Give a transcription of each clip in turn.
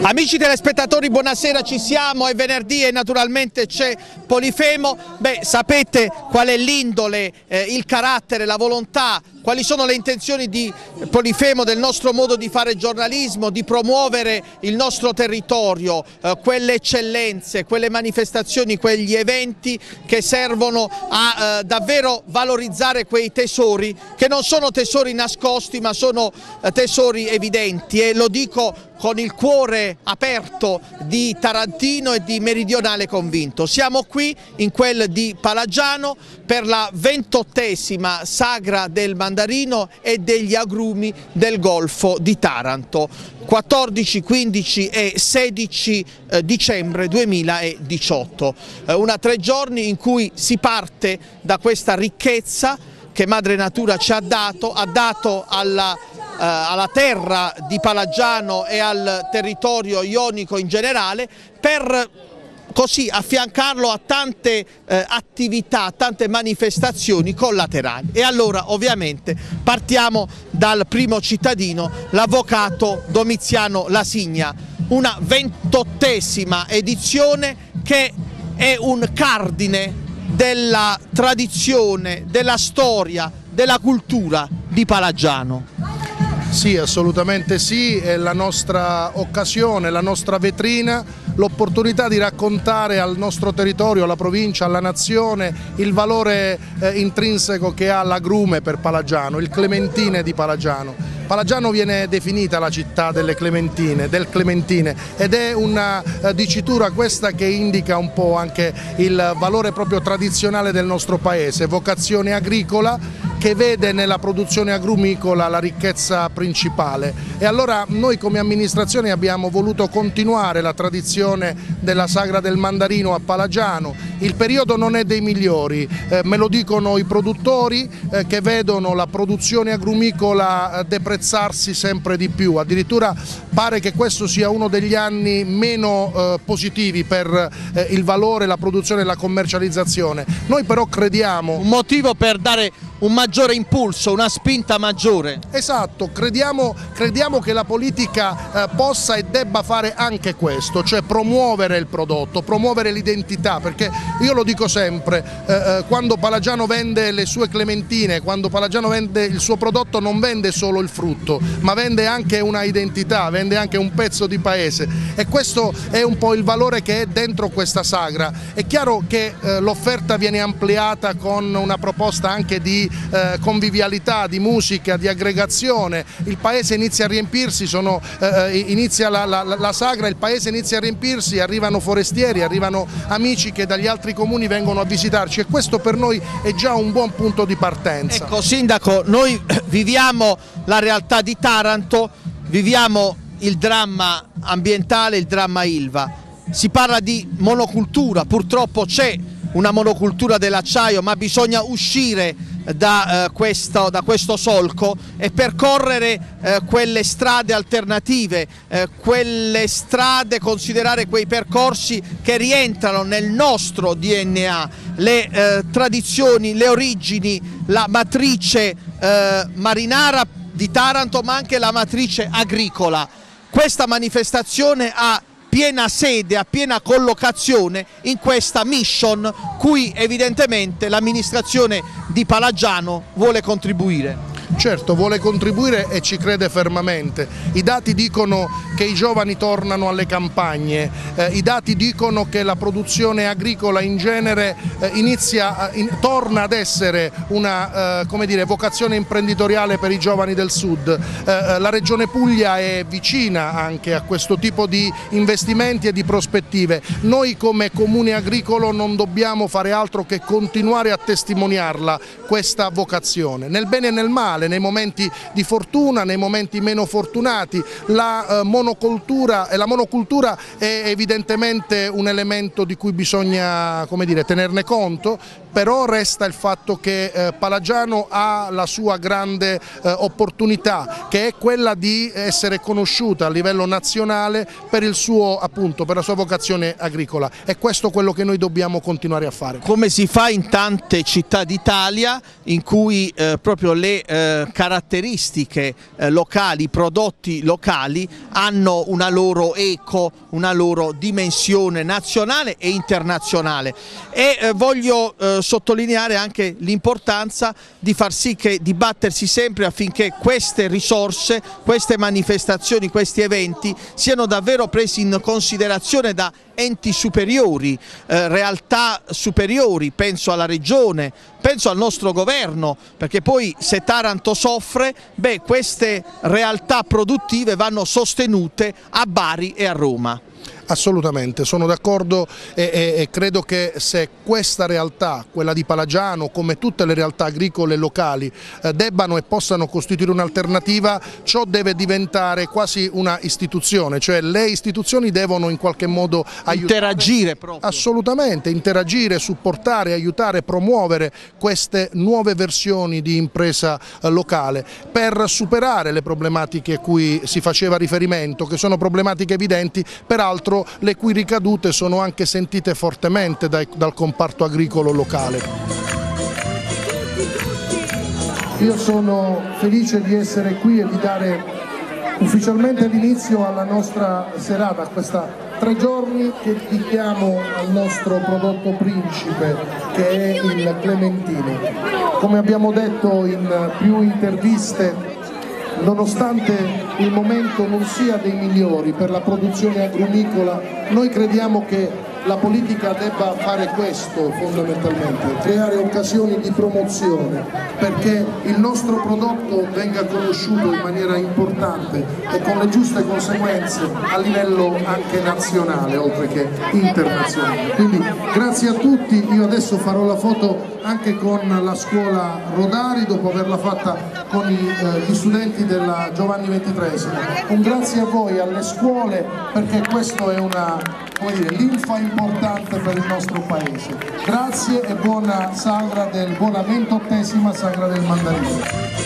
Amici telespettatori, buonasera, ci siamo, è venerdì e naturalmente c'è Polifemo. Sapete qual è l'indole, il carattere, la volontà, quali sono le intenzioni di Polifemo, del nostro modo di fare giornalismo, di promuovere il nostro territorio, quelle eccellenze, quelle manifestazioni, quegli eventi che servono a davvero valorizzare quei tesori che non sono tesori nascosti ma sono tesori evidenti, e lo dico con il cuore aperto di tarantino e di meridionale convinto. Siamo qui in quel di Palagiano per la 28ª sagra del mandarino e degli agrumi del Golfo di Taranto, 14, 15 e 16 dicembre 2018. 3 giorni in cui si parte da questa ricchezza che Madre Natura ci ha dato alla terra di Palagiano e al territorio ionico in generale, per così affiancarlo a tante attività, tante manifestazioni collaterali. E allora ovviamente partiamo dal primo cittadino, l'avvocato Domiziano Lasigna, una 28ª edizione che è un cardine della tradizione, della storia, della cultura di Palagiano. Sì, assolutamente sì, è la nostra occasione, la nostra vetrina, l'opportunità di raccontare al nostro territorio, alla provincia, alla nazione il valore intrinseco che ha l'agrume per Palagiano, il clementine di Palagiano. Palagiano viene definita la città delle clementine, del clementine, ed è una dicitura questa che indica un po' anche il valore proprio tradizionale del nostro paese, vocazione agricola che vede nella produzione agrumicola la ricchezza principale. E allora noi come amministrazione abbiamo voluto continuare la tradizione della sagra del mandarino a Palagiano. Il periodo non è dei migliori, me lo dicono i produttori che vedono la produzione agrumicola deprezzarsi sempre di più, addirittura pare che questo sia uno degli anni meno positivi per il valore, la produzione e la commercializzazione. Noi però crediamo... Un motivo per dare un maggiore impulso, una spinta maggiore. Esatto, crediamo che la politica possa e debba fare anche questo, cioè promuovere il prodotto, promuovere l'identità, perché io lo dico sempre, quando Palagiano vende le sue clementine, quando Palagiano vende il suo prodotto non vende solo il frutto, ma vende anche una identità, vende anche un pezzo di paese, e questo è un po' il valore che è dentro questa sagra. È chiaro che l'offerta viene ampliata con una proposta anche di convivialità, di musica, di aggregazione. Il paese inizia a riempirsi, inizia la sagra, il paese inizia a riempirsi, arrivano forestieri, arrivano amici che dagli altri comuni vengono a visitarci, e questo per noi è già un buon punto di partenza. Ecco Sindaco, noi viviamo la realtà di Taranto, viviamo il dramma ambientale, il dramma Ilva. Si parla di monocultura, purtroppo c'è una monocultura dell'acciaio, ma bisogna uscire da questo solco e percorrere quelle strade alternative, quelle strade, considerare quei percorsi che rientrano nel nostro DNA, le tradizioni, le origini, la matrice marinara di Taranto, ma anche la matrice agricola. Questa manifestazione ha piena sede, a piena collocazione in questa mission cui evidentemente l'amministrazione di Palagiano vuole contribuire. Certo, vuole contribuire e ci crede fermamente. I dati dicono che i giovani tornano alle campagne, i dati dicono che la produzione agricola in genere torna ad essere una vocazione imprenditoriale per i giovani del sud. La Regione Puglia è vicina anche a questo tipo di investimenti e di prospettive. Noi come comune agricolo non dobbiamo fare altro che continuare a testimoniarla questa vocazione, nel bene e nel male, nei momenti di fortuna, nei momenti meno fortunati. La monocultura è evidentemente un elemento di cui bisogna, tenerne conto, però resta il fatto che Palagiano ha la sua grande opportunità, che è quella di essere conosciuta a livello nazionale per la sua vocazione agricola, e questo è quello che noi dobbiamo continuare a fare. Come si fa in tante città d'Italia in cui proprio le caratteristiche locali, i prodotti locali hanno una loro eco, una loro dimensione nazionale e internazionale, e voglio sottolineare anche l'importanza di far sì che di battersi sempre affinché queste risorse, queste manifestazioni, questi eventi siano davvero presi in considerazione da enti superiori, realtà superiori, penso alla Regione, penso al nostro governo, perché poi se Taranto soffre, beh, queste realtà produttive vanno sostenute a Bari e a Roma. Assolutamente, sono d'accordo e credo che se questa realtà, quella di Palagiano, come tutte le realtà agricole locali, debbano e possano costituire un'alternativa, ciò deve diventare quasi una istituzione, cioè le istituzioni devono in qualche modo aiutare, interagire proprio. Assolutamente, interagire, supportare, aiutare, promuovere queste nuove versioni di impresa locale per superare le problematiche a cui si faceva riferimento, che sono problematiche evidenti, peraltro le cui ricadute sono anche sentite fortemente dal comparto agricolo locale. Io sono felice di essere qui e di dare ufficialmente l'inizio alla nostra serata, a questa 3 giorni che dedichiamo al nostro prodotto principe, che è il clementino. Come abbiamo detto in più interviste, nonostante il momento non sia dei migliori per la produzione agrumicola, noi crediamo che la politica debba fare questo fondamentalmente, creare occasioni di promozione perché il nostro prodotto venga conosciuto in maniera importante e con le giuste conseguenze a livello anche nazionale oltre che internazionale. Quindi grazie a tutti, io adesso farò la foto anche con la scuola Rodari dopo averla fatta con gli studenti della Giovanni XXIII. Un grazie a voi, alle scuole, perché questo è una linfa importante per il nostro paese. Grazie e buona 28ª Sagra del Mandarino.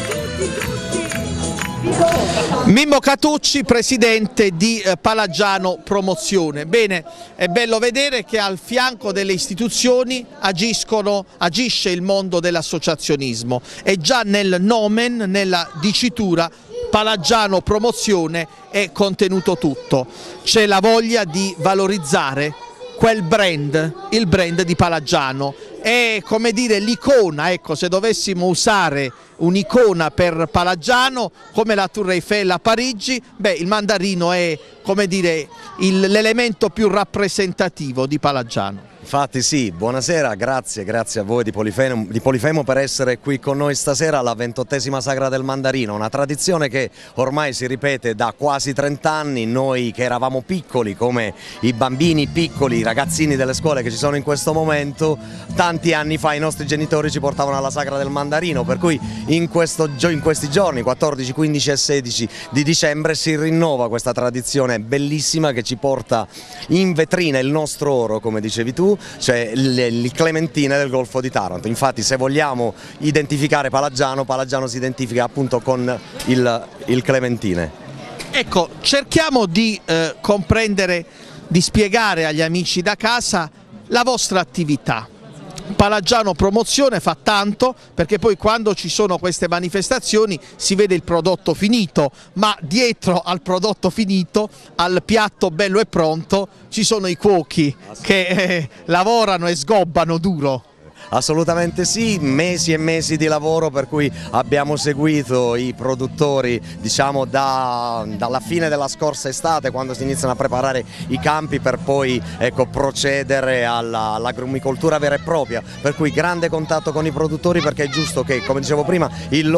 Mimmo Catucci, presidente di Palagiano Promozione. Bene, è bello vedere che al fianco delle istituzioni agisce il mondo dell'associazionismo e già nel nomen, nella dicitura Palagiano Promozione è contenuto tutto. C'è la voglia di valorizzare quel brand, il brand di Palagiano. È come dire l'icona, ecco, se dovessimo usare un'icona per Palagiano come la Tour Eiffel a Parigi, beh, il mandarino è, come dire, l'elemento più rappresentativo di Palagiano. Infatti sì, buonasera, grazie a voi di Polifemo per essere qui con noi stasera alla 28ª Sagra del Mandarino, una tradizione che ormai si ripete da quasi 30 anni, noi che eravamo piccoli come i bambini piccoli, i ragazzini delle scuole che ci sono in questo momento, tanti anni fa i nostri genitori ci portavano alla Sagra del Mandarino, per cui in questi giorni, 14, 15 e 16 di dicembre, si rinnova questa tradizione bellissima che ci porta in vetrina il nostro oro, come dicevi tu, cioè il clementine del Golfo di Taranto. Infatti se vogliamo identificare Palagiano, Palagiano si identifica appunto con il clementine. Ecco, cerchiamo di comprendere, di spiegare agli amici da casa la vostra attività. Palagiano Promozione fa tanto, perché poi quando ci sono queste manifestazioni si vede il prodotto finito, ma dietro al prodotto finito, al piatto bello e pronto, ci sono i cuochi che lavorano e sgobbano duro. Assolutamente sì, mesi e mesi di lavoro, per cui abbiamo seguito i produttori, diciamo, dalla fine della scorsa estate, quando si iniziano a preparare i campi per poi, ecco, procedere all'agrumicoltura vera e propria, per cui grande contatto con i produttori, perché è giusto che, come dicevo prima, il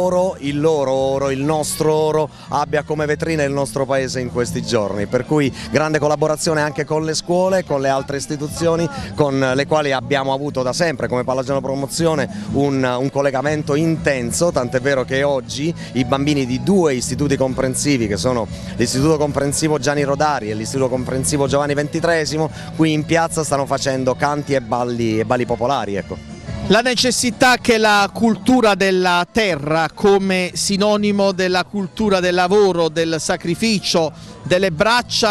nostro oro abbia come vetrina il nostro paese in questi giorni, per cui grande collaborazione anche con le scuole, con le altre istituzioni con le quali abbiamo avuto da sempre come Palagiano Promozione un collegamento intenso, tant'è vero che oggi i bambini di 2 istituti comprensivi, che sono l'Istituto Comprensivo Gianni Rodari e l'Istituto Comprensivo Giovanni XXIII, qui in piazza stanno facendo canti e balli popolari, ecco. La necessità che la cultura della terra, come sinonimo della cultura del lavoro, del sacrificio, delle braccia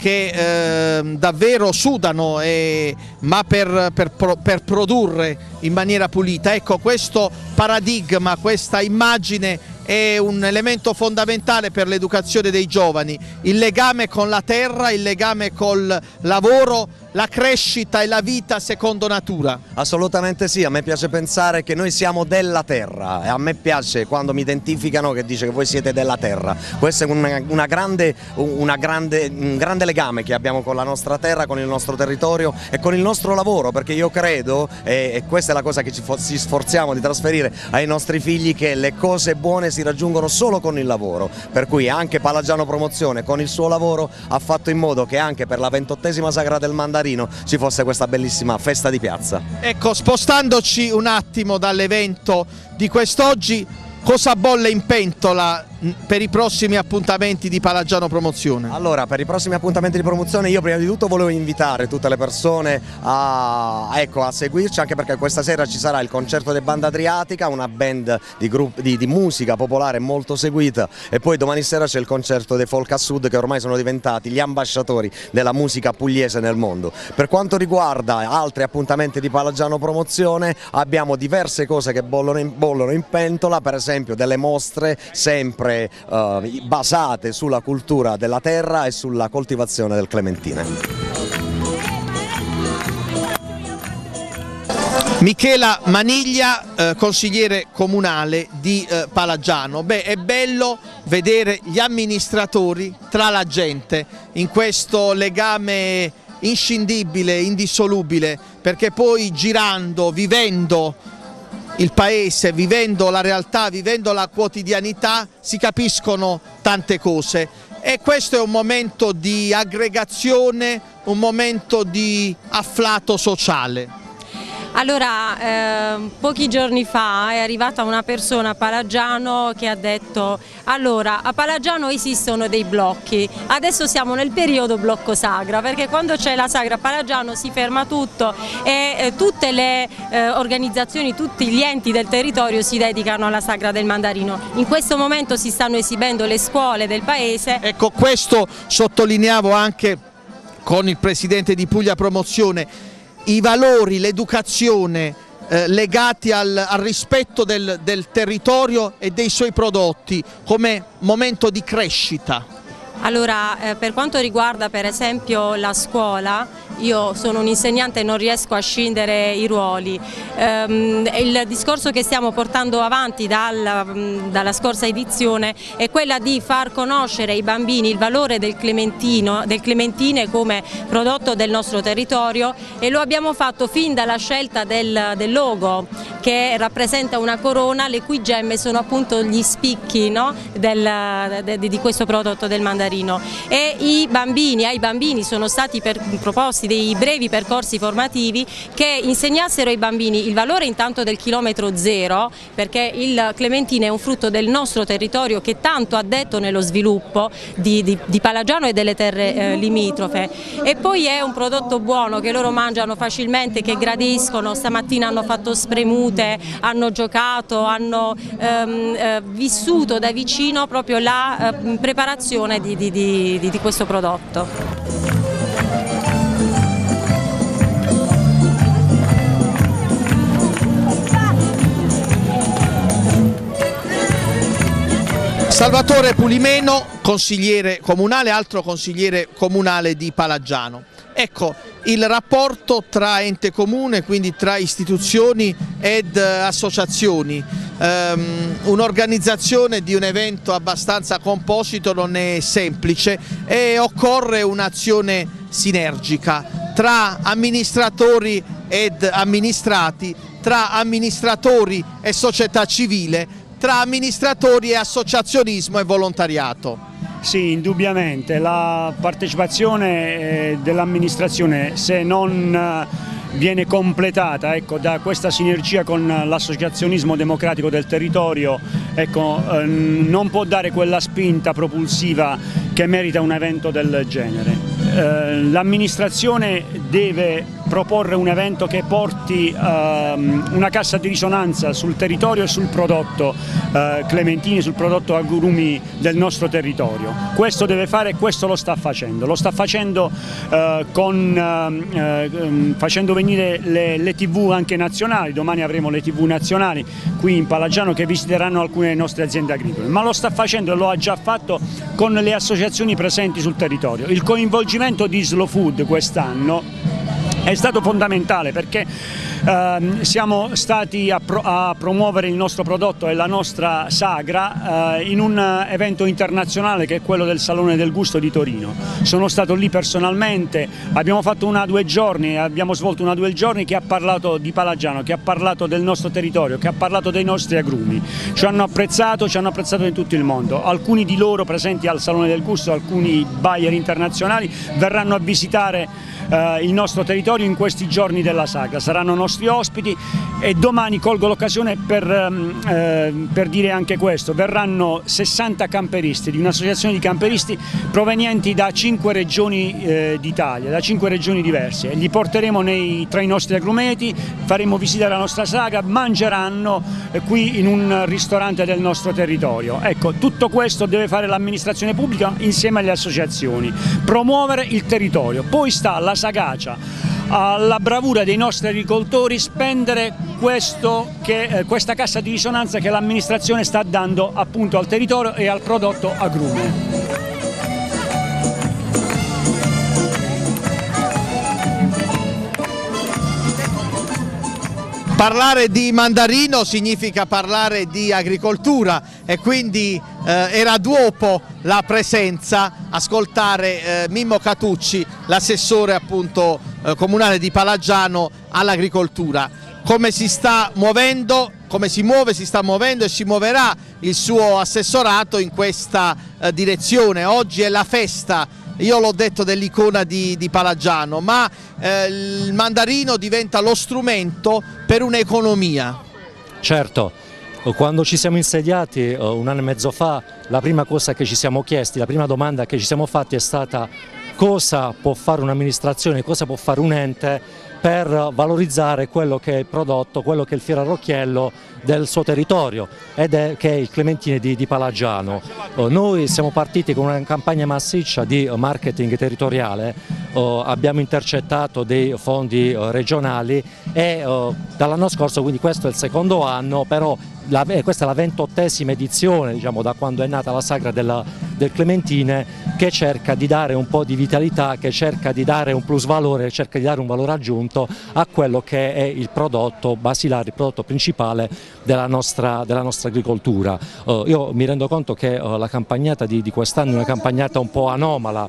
che davvero sudano, ma per produrre in maniera pulita. Ecco, questo paradigma, questa immagine è un elemento fondamentale per l'educazione dei giovani, il legame con la terra, il legame col lavoro, la crescita e la vita secondo natura. Assolutamente sì, a me piace pensare che noi siamo della terra e a me piace quando mi identificano che dice che voi siete della terra. Questo è un grande legame che abbiamo con la nostra terra, con il nostro territorio e con il nostro lavoro, perché io credo, e questa è la cosa che ci sforziamo di trasferire ai nostri figli, che le cose buone si raggiungono solo con il lavoro, per cui anche Palagiano Promozione con il suo lavoro ha fatto in modo che anche per la 28ª Sagra del Mandarino ci fosse questa bellissima festa di piazza. Ecco, spostandoci un attimo dall'evento di quest'oggi, cosa bolle in pentola per i prossimi appuntamenti di Palagiano Promozione? Allora, per i prossimi appuntamenti di promozione io prima di tutto volevo invitare tutte le persone a seguirci, anche perché questa sera ci sarà il concerto di Banda Adriatica, una band di musica popolare molto seguita, e poi domani sera c'è il concerto dei Folk a Sud, che ormai sono diventati gli ambasciatori della musica pugliese nel mondo. Per quanto riguarda altri appuntamenti di Palagiano Promozione, abbiamo diverse cose che bollono in pentola, per esempio delle mostre sempre basate sulla cultura della terra e sulla coltivazione del clementine. Michela Maniglia, consigliere comunale di Palagiano. Beh, è bello vedere gli amministratori tra la gente in questo legame inscindibile, indissolubile, perché poi girando, vivendo il paese, vivendo la realtà, vivendo la quotidianità, si capiscono tante cose, e questo è un momento di aggregazione, un momento di afflato sociale. Allora, pochi giorni fa è arrivata una persona a Palagiano che ha detto: allora, a Palagiano esistono dei blocchi, adesso siamo nel periodo blocco sagra, perché quando c'è la sagra a Palagiano si ferma tutto e tutte le organizzazioni, tutti gli enti del territorio si dedicano alla sagra del Mandarino. In questo momento si stanno esibendo le scuole del paese. Ecco, questo sottolineavo anche con il presidente di Puglia Promozione, i valori, l'educazione legati al rispetto del territorio e dei suoi prodotti come momento di crescita. Allora, per quanto riguarda per esempio la scuola, io sono un insegnante e non riesco a scindere i ruoli. Il discorso che stiamo portando avanti dalla scorsa edizione è quella di far conoscere ai bambini il valore del clementine come prodotto del nostro territorio, e lo abbiamo fatto fin dalla scelta del logo, che rappresenta una corona le cui gemme sono appunto gli spicchi, no? di questo prodotto del mandarino. E ai bambini sono stati proposti dei brevi percorsi formativi che insegnassero ai bambini il valore intanto del chilometro zero, perché il clementine è un frutto del nostro territorio che tanto ha detto nello sviluppo di Palagiano e delle terre limitrofe, e poi è un prodotto buono che loro mangiano facilmente, che gradiscono. Stamattina hanno fatto spremute, hanno giocato, hanno vissuto da vicino proprio la preparazione di questo prodotto. Salvatore Pulimeno, consigliere comunale, altro consigliere comunale di Palagiano. Ecco, il rapporto tra ente comune, quindi tra istituzioni ed associazioni, un'organizzazione di un evento abbastanza composito non è semplice e occorre un'azione sinergica tra amministratori ed amministrati, tra amministratori e società civile, tra amministratori e associazionismo e volontariato. Sì, indubbiamente la partecipazione dell'amministrazione, se non viene completata, ecco, da questa sinergia con l'associazionismo democratico del territorio, ecco, non può dare quella spinta propulsiva che merita un evento del genere. l'amministrazione deve proporre un evento che porti una cassa di risonanza sul territorio e sul prodotto clementini, sul prodotto agrumi del nostro territorio. Questo deve fare e questo lo sta facendo facendo venire le TV anche nazionali. Domani avremo le TV nazionali qui in Palagiano che visiteranno alcune nostre aziende agricole, ma lo sta facendo e lo ha già fatto con le associazioni presenti sul territorio. Il coinvolgimento di Slow Food quest'anno è stato fondamentale perché siamo stati a promuovere il nostro prodotto e la nostra sagra in un evento internazionale che è quello del Salone del Gusto di Torino. Sono stato lì personalmente, abbiamo fatto abbiamo svolto una 2 giorni che ha parlato di Palagiano, che ha parlato del nostro territorio, che ha parlato dei nostri agrumi. Ci hanno apprezzato in tutto il mondo. Alcuni di loro presenti al Salone del Gusto, alcuni buyer internazionali verranno a visitare il nostro territorio in questi giorni della sagra, saranno nostri ospiti e domani colgo l'occasione per dire anche questo: verranno 60 camperisti di un'associazione di camperisti provenienti da 5 regioni d'Italia, da 5 regioni diverse. Li porteremo tra i nostri agrumeti, faremo visita alla nostra sagra, mangeranno qui in un ristorante del nostro territorio. Ecco, tutto questo deve fare l'amministrazione pubblica insieme alle associazioni, promuovere il territorio. Poi sta alla sagacia, alla bravura dei nostri agricoltori spendere questa cassa di risonanza che l'amministrazione sta dando appunto al territorio e al prodotto agrume. Parlare di mandarino significa parlare di agricoltura e quindi era d'uopo la presenza, ascoltare Mimmo Catucci, l'assessore appunto comunale di Palagiano all'agricoltura. Come si sta muovendo, come si muove, si sta muovendo e si muoverà il suo assessorato in questa direzione. Oggi è la festa, io l'ho detto, dell'icona di Palagiano, ma il mandarino diventa lo strumento per un'economia. Certo, quando ci siamo insediati 1 anno e mezzo fa, la prima cosa che ci siamo chiesti, la prima domanda che ci siamo fatti è stata: cosa può fare un'amministrazione, cosa può fare un ente per valorizzare quello che è il prodotto, quello che è il fiore all'occhiello del suo territorio, che è il clementine di Palagiano. Noi siamo partiti con una campagna massiccia di marketing territoriale, abbiamo intercettato dei fondi regionali e dall'anno scorso, quindi questo è il 2° anno, però questa è la 28ª edizione, diciamo, da quando è nata la sagra del clementine, che cerca di dare un po' di vitalità, che cerca di dare un plusvalore, cerca di dare un valore aggiunto a quello che è il prodotto basilare, il prodotto principale della nostra agricoltura. Io mi rendo conto che la campagnata di quest'anno è una campagnata un po' anomala,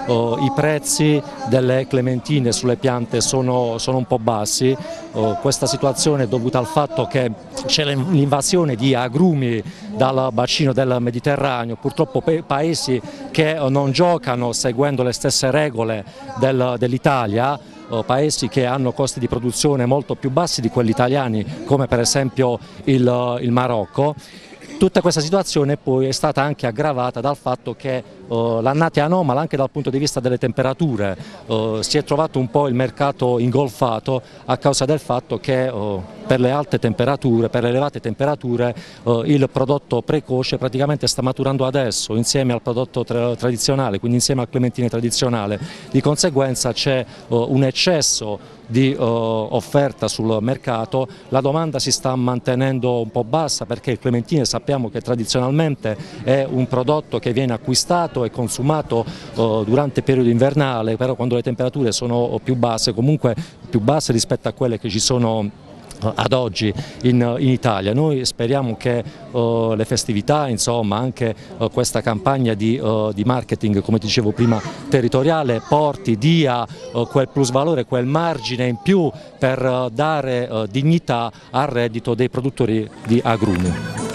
i prezzi delle clementine sulle piante sono un po' bassi, questa situazione è dovuta al fatto che c'è l'invasione di agrumi dal bacino del Mediterraneo, purtroppo paesi che non giocano seguendo le stesse regole dell'Italia, paesi che hanno costi di produzione molto più bassi di quelli italiani, come per esempio il Marocco. Tutta questa situazione poi è stata anche aggravata dal fatto che l'annata è anomala anche dal punto di vista delle temperature, si è trovato un po' il mercato ingolfato a causa del fatto che per le alte temperature, per le elevate temperature, il prodotto precoce praticamente sta maturando adesso insieme al prodotto tradizionale, quindi insieme al clementine tradizionale. Di conseguenza c'è un eccesso di offerta sul mercato, la domanda si sta mantenendo un po' bassa perché il clementine sappiamo che tradizionalmente è un prodotto che viene acquistato e consumato durante il periodo invernale, però quando le temperature sono più basse, comunque più basse rispetto a quelle che ci sono ad oggi in Italia. Noi speriamo che le festività, insomma anche questa campagna di marketing, come dicevo prima, territoriale, dia quel plusvalore, quel margine in più per dare dignità al reddito dei produttori di agrumi.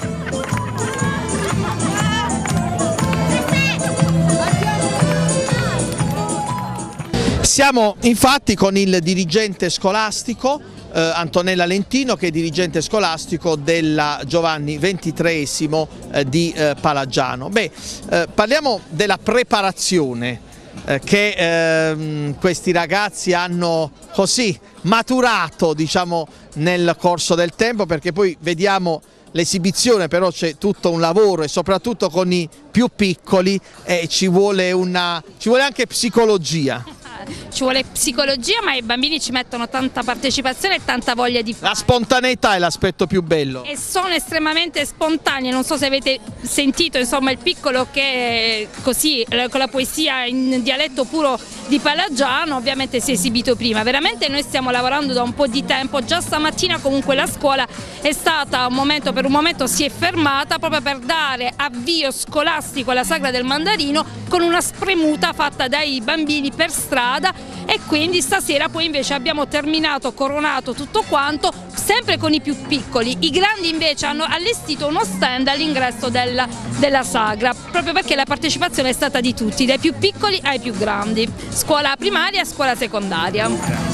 Siamo infatti con il dirigente scolastico Antonella Lentino, che è dirigente scolastico della Giovanni XXIII di Palagiano. Parliamo della preparazione. che questi ragazzi hanno così maturato, diciamo, nel corso del tempo, perché poi vediamo l'esibizione, però c'è tutto un lavoro e soprattutto con i più piccoli ci vuole anche psicologia. Ci vuole psicologia, ma i bambini ci mettono tanta partecipazione e tanta voglia di fare. La spontaneità è l'aspetto più bello. E sono estremamente spontanei, non so se avete sentito, insomma, il piccolo che così con la poesia in dialetto puro di Palagiano ovviamente si è esibito prima. Veramente noi stiamo lavorando da un po' di tempo, già stamattina comunque la scuola è stata per un momento si è fermata proprio per dare avvio scolastico alla Sagra del Mandarino con una spremuta fatta dai bambini per strada, e quindi stasera poi invece abbiamo terminato, coronato tutto quanto, sempre con i più piccoli. I grandi invece hanno allestito uno stand all'ingresso della Sagra, proprio perché la partecipazione è stata di tutti, dai più piccoli ai più grandi, scuola primaria e scuola secondaria.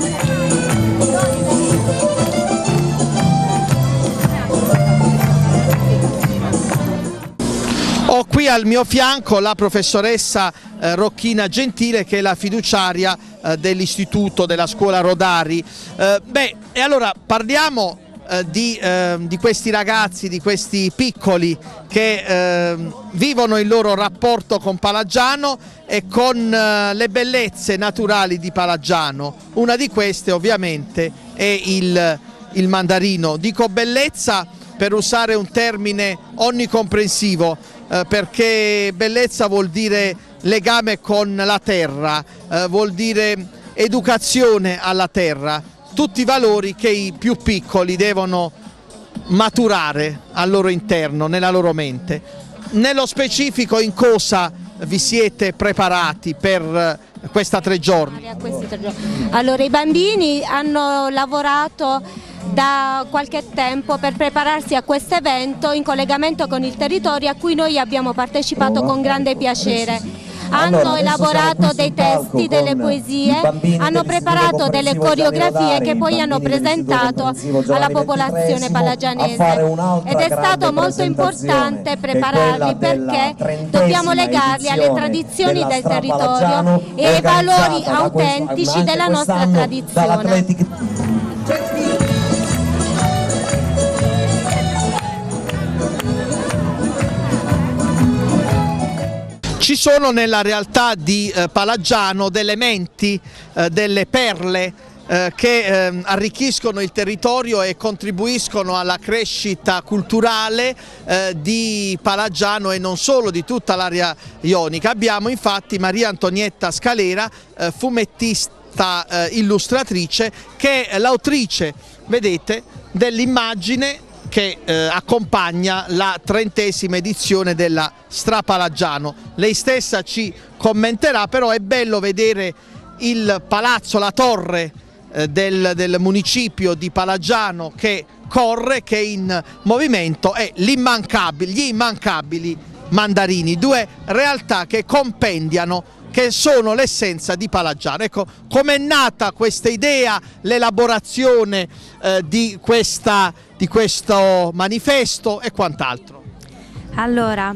Ho qui al mio fianco la professoressa Rocchina Gentile, che è la fiduciaria dell'istituto della scuola Rodari. E allora parliamo di questi ragazzi, di questi piccoli che vivono il loro rapporto con Palagiano e con le bellezze naturali di Palagiano. Una di queste ovviamente è il mandarino. Dico bellezza per usare un termine onnicomprensivo, perché bellezza vuol dire legame con la terra, vuol dire educazione alla terra, tutti i valori che i più piccoli devono maturare al loro interno, nella loro mente. Nello specifico, in cosa vi siete preparati per questi 3 giorni? Allora, i bambini hanno lavorato da qualche tempo per prepararsi a questo evento in collegamento con il territorio, a cui noi abbiamo partecipato con grande piacere. Hanno elaborato dei testi, delle poesie, hanno preparato delle coreografie che poi hanno presentato alla popolazione palagianese, ed è stato molto importante prepararli perché dobbiamo legarli alle tradizioni del territorio e ai valori autentici della nostra tradizione. Ci sono nella realtà di Palagiano delle menti, delle perle che arricchiscono il territorio e contribuiscono alla crescita culturale di Palagiano e non solo, di tutta l'area ionica. Abbiamo infatti Maria Antonietta Scalera, fumettista illustratrice, che è l'autrice, vedete, dell'immagine che accompagna la 30ª edizione della Strapalagiano. Lei stessa ci commenterà, però è bello vedere il palazzo, la torre del municipio di Palagiano che corre, che è in movimento, e gli immancabili mandarini, 2 realtà che compendiano, che sono l'essenza di Palagiano. Ecco, com'è nata questa idea, l'elaborazione di questo manifesto e quant'altro? Allora,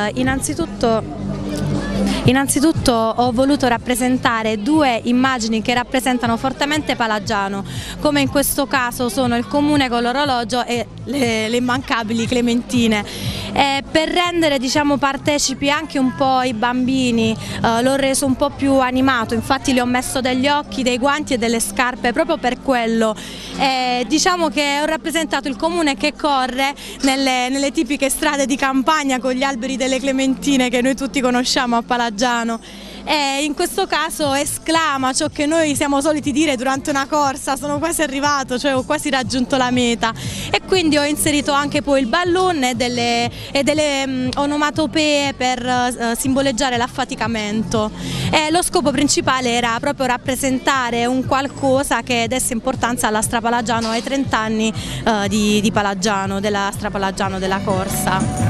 innanzitutto ho voluto rappresentare 2 immagini che rappresentano fortemente Palagiano, come in questo caso sono il comune con l'orologio e le immancabili clementine, per rendere, diciamo, partecipi anche un po' i bambini. L'ho reso un po' più animato, infatti gli ho messo degli occhi, dei guanti e delle scarpe proprio per quello. Diciamo che ho rappresentato il comune che corre nelle tipiche strade di campagna con gli alberi delle clementine che noi tutti conosciamo a Palagiano, e in questo caso esclama ciò che noi siamo soliti dire durante una corsa: sono quasi arrivato, cioè ho quasi raggiunto la meta. E quindi ho inserito anche poi il balloon e delle onomatopee per simboleggiare l'affaticamento. Lo scopo principale era proprio rappresentare un qualcosa che desse importanza alla Strapalagiano, ai 30 anni di Palagiano, della Strapalagiano, della corsa.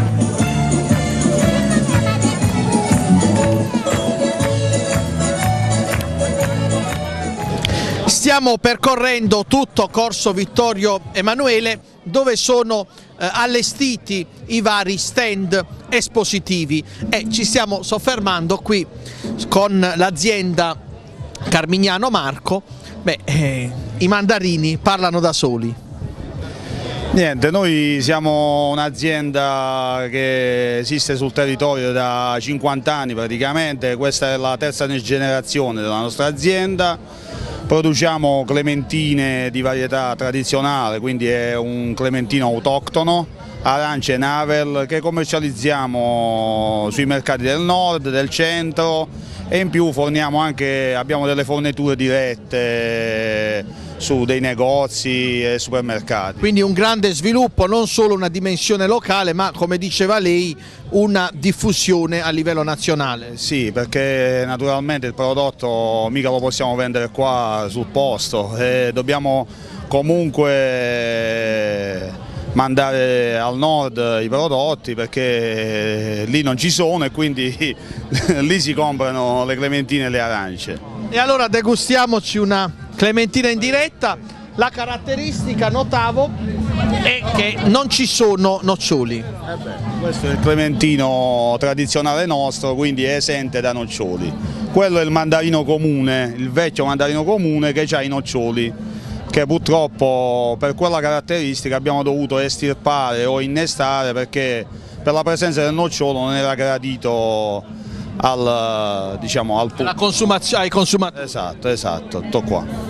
Stiamo percorrendo tutto Corso Vittorio Emanuele, dove sono allestiti i vari stand espositivi e ci stiamo soffermando qui con l'azienda Carmignano Marco. I mandarini parlano da soli. Niente, noi siamo un'azienda che esiste sul territorio da 50 anni praticamente, questa è la terza generazione della nostra azienda, produciamo clementine di varietà tradizionale, quindi è un clementino autoctono, arance e navel che commercializziamo sui mercati del nord, del centro e in più abbiamo delle forniture dirette su dei negozi e supermercati. Quindi un grande sviluppo, non solo una dimensione locale ma, come diceva lei, una diffusione a livello nazionale. Sì, perché naturalmente il prodotto mica lo possiamo vendere qua sul posto e dobbiamo comunque mandare al nord i prodotti perché lì non ci sono e quindi lì si comprano le clementine e le arance. E allora degustiamoci una clementina in diretta. La caratteristica, notavo, è che non ci sono noccioli. Questo è il clementino tradizionale nostro, quindi è esente da noccioli. Quello è il mandarino comune, il vecchio mandarino comune che ha i noccioli, che purtroppo per quella caratteristica abbiamo dovuto estirpare o innestare perché per la presenza del nocciolo non era gradito ai consumatori. Esatto, tutto qua.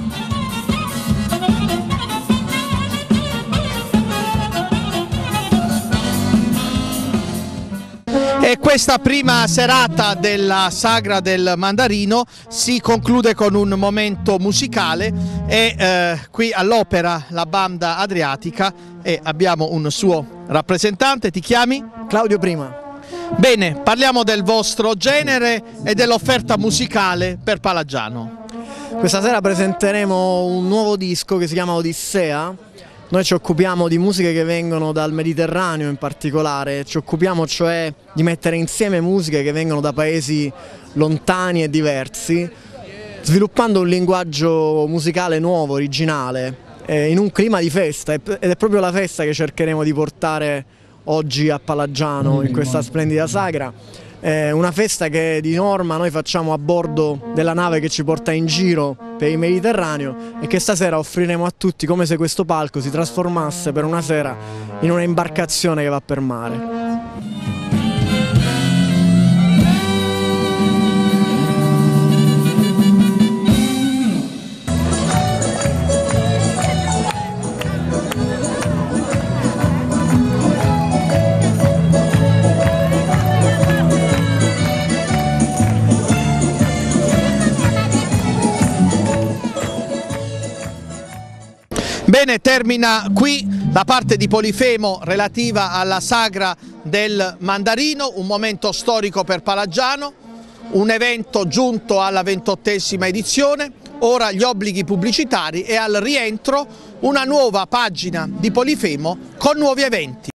E questa prima serata della Sagra del Mandarino si conclude con un momento musicale e qui all'Opera la Banda Adriatica e abbiamo un suo rappresentante. Ti chiami? Claudio Prima. Bene, parliamo del vostro genere e dell'offerta musicale per Palagiano. Questa sera presenteremo un nuovo disco che si chiama Odissea. Noi ci occupiamo di musiche che vengono dal Mediterraneo in particolare, ci occupiamo cioè di mettere insieme musiche che vengono da paesi lontani e diversi, sviluppando un linguaggio musicale nuovo, originale, in un clima di festa, ed è proprio la festa che cercheremo di portare oggi a Palagiano in questa splendida sagra. Una festa che di norma noi facciamo a bordo della nave che ci porta in giro per il Mediterraneo e che stasera offriremo a tutti come se questo palco si trasformasse per una sera in una imbarcazione che va per mare. Bene, termina qui la parte di Polifemo relativa alla Sagra del Mandarino, un momento storico per Palagiano, un evento giunto alla 28ª edizione, ora gli obblighi pubblicitari e al rientro una nuova pagina di Polifemo con nuovi eventi.